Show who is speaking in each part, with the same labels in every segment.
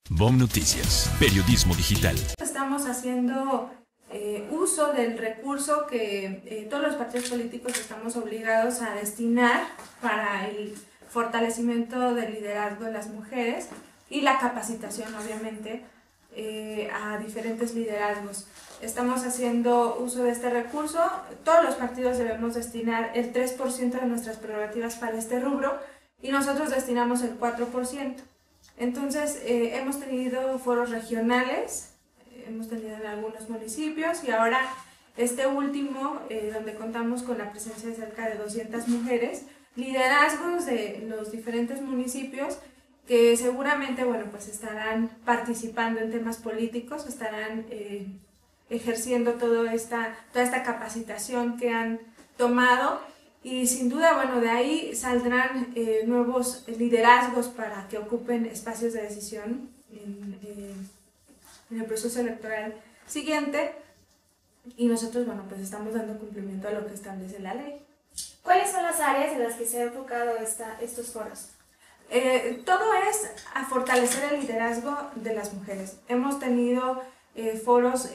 Speaker 1: BOM Noticias, periodismo digital.
Speaker 2: Estamos haciendo uso del recurso que todos los partidos políticos estamos obligados a destinar para el fortalecimiento del liderazgo de las mujeres y la capacitación, obviamente, a diferentes liderazgos. Estamos haciendo uso de este recurso. Todos los partidos debemos destinar el 3% de nuestras prerrogativas para este rubro y nosotros destinamos el 4%. Entonces, hemos tenido foros regionales, hemos tenido en algunos municipios y ahora este último, donde contamos con la presencia de cerca de 200 mujeres, liderazgos de los diferentes municipios que seguramente, bueno, pues estarán participando en temas políticos, estarán ejerciendo toda esta capacitación que han tomado. Y sin duda, bueno, de ahí saldrán nuevos liderazgos para que ocupen espacios de decisión en el proceso electoral siguiente. Y nosotros, bueno, pues estamos dando cumplimiento a lo que establece la ley.
Speaker 3: ¿Cuáles son las áreas en las que se ha enfocado estos foros?
Speaker 2: Todo es a fortalecer el liderazgo de las mujeres. Hemos tenido foros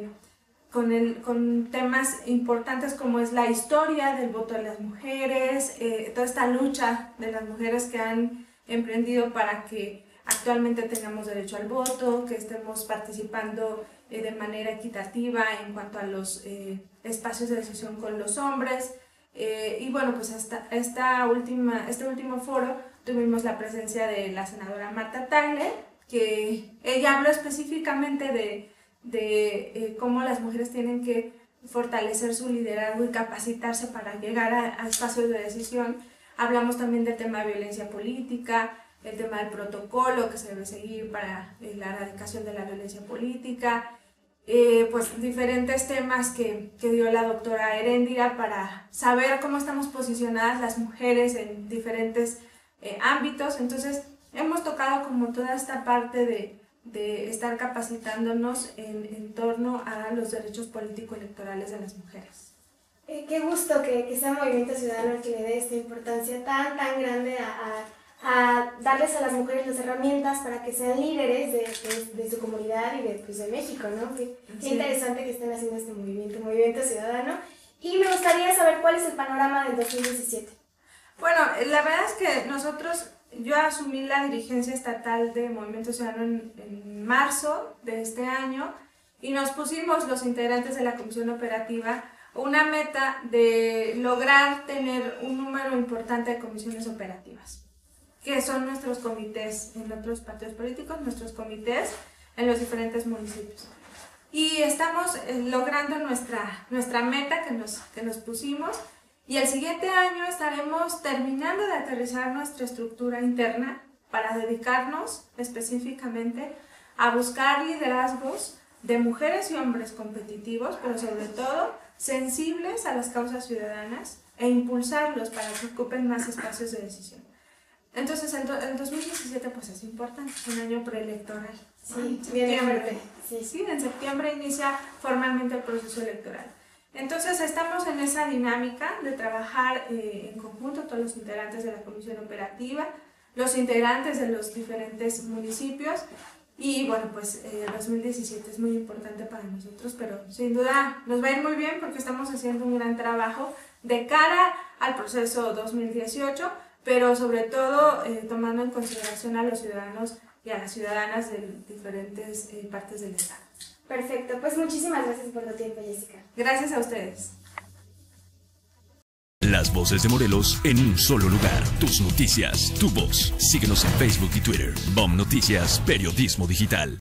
Speaker 2: con temas importantes como es la historia del voto de las mujeres, toda esta lucha de las mujeres que han emprendido para que actualmente tengamos derecho al voto, que estemos participando de manera equitativa en cuanto a los espacios de decisión con los hombres. Y bueno, pues hasta este último foro tuvimos la presencia de la senadora Marta Tagle, que ella habló específicamente de cómo las mujeres tienen que fortalecer su liderazgo y capacitarse para llegar a espacios de decisión. Hablamos también del tema de violencia política, el tema del protocolo que se debe seguir para la erradicación de la violencia política, pues diferentes temas que dio la doctora Heréndira para saber cómo estamos posicionadas las mujeres en diferentes ámbitos. Entonces hemos tocado como toda esta parte de estar capacitándonos en torno a los derechos político-electorales de las mujeres.
Speaker 3: Qué gusto que sea Movimiento Ciudadano el que le dé esta importancia tan grande a darles a las mujeres las herramientas para que sean líderes de su comunidad y de México, ¿no? Qué interesante que estén haciendo este Movimiento Ciudadano. Y me gustaría saber cuál es el panorama del 2017.
Speaker 2: Bueno, la verdad es que yo asumí la dirigencia estatal de Movimiento Ciudadano en marzo de este año y nos pusimos los integrantes de la Comisión Operativa una meta de lograr tener un número importante de comisiones operativas, que son nuestros comités en otros partidos políticos, nuestros comités en los diferentes municipios. Y estamos logrando nuestra meta que nos pusimos. Y el siguiente año estaremos terminando de aterrizar nuestra estructura interna para dedicarnos específicamente a buscar liderazgos de mujeres y hombres competitivos, pero sobre todo sensibles a las causas ciudadanas e impulsarlos para que ocupen más espacios de decisión. Entonces el 2017 pues es importante, es un año preelectoral.
Speaker 3: Sí, bien fuerte.
Speaker 2: Sí, en septiembre inicia formalmente el proceso electoral. Entonces estamos en esa dinámica de trabajar en conjunto todos los integrantes de la Comisión Operativa, los integrantes de los diferentes municipios y bueno, pues 2017 es muy importante para nosotros, pero sin duda nos va a ir muy bien porque estamos haciendo un gran trabajo de cara al proceso 2018, pero sobre todo tomando en consideración a los ciudadanos y a las ciudadanas de diferentes partes del estado.
Speaker 3: Perfecto, pues muchísimas gracias por tu tiempo, Jessica.
Speaker 2: Gracias a ustedes.
Speaker 1: Las voces de Morelos en un solo lugar. Tus noticias, tu voz. Síguenos en Facebook y Twitter. BOM Noticias, periodismo digital.